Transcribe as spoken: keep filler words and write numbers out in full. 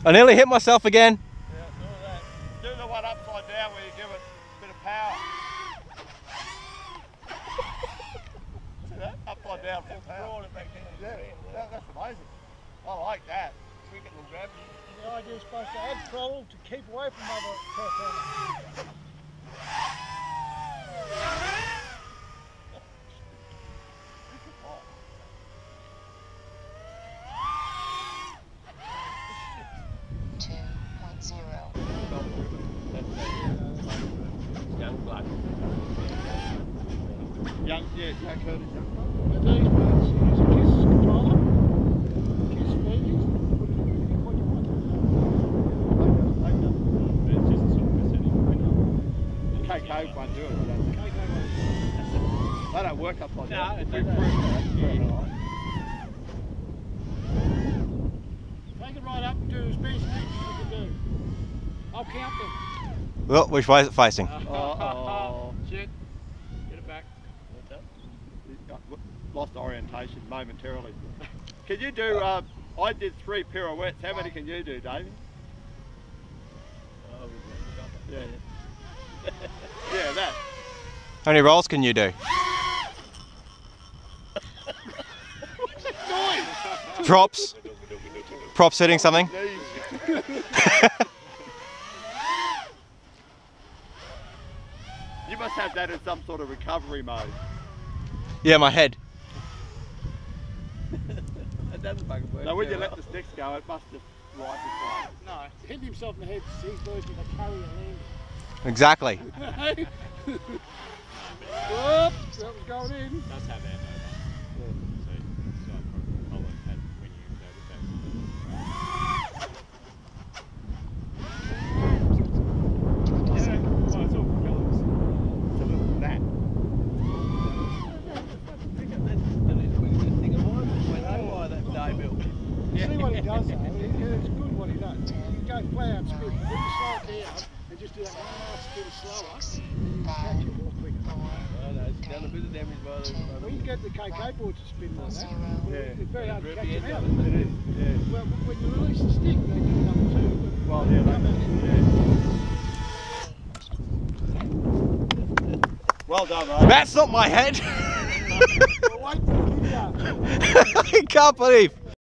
I nearly hit myself again. Yeah, do that. Do the one upside down where you give it a bit of power. See that? Upside down, full power. Yeah, that, that's amazing. I like that. Quick and grab. The idea is supposed to add throttle to keep away from other performers. Young blood. Young, yeah, Jack Hurd is young blood. But these ones use a KISS controller, KISS feeders, put it in what you want. It's just a sort of setting window. The K K one do it, I don't think. K K one. They don't work up like No, that. it They doesn't. prove that. Take it right up and do as many sticks as you can do. I'll count them. Well, which way is it facing? Uh-oh. Shit. Get it back. Lost orientation momentarily. Can you do, um, I did three pirouettes. How many can you do, David? Oh, Yeah. Yeah, that. How many rolls can you do? Props? Props hitting something? You must have that in some sort of recovery mode. Yeah, my head. That doesn't fucking work. So when you well. let the sticks go, it must just rise its way. No, hit himself in the head to see his version of carry and land. Exactly. Whoops, that was going in. It does have ammo. So, so I've got a had when you go with that. Yeah, well, it's all propellers. It's a little that. See what he does though, it- it's good what he does. You go flat out spin, then you slow it down and just do that one last spin slower, and you catch it more quicker. Oh, no, it's done a bit of damage by the... When you get the K K boards to spin like that, Yeah. it's very hard to Grab catch the them end out. of It is, yeah. Well, when you release the stick, they do number two. But Well, yeah, come they, out- yeah. Well done, mate. That's not my head! Well, wait till the video. I can't believe.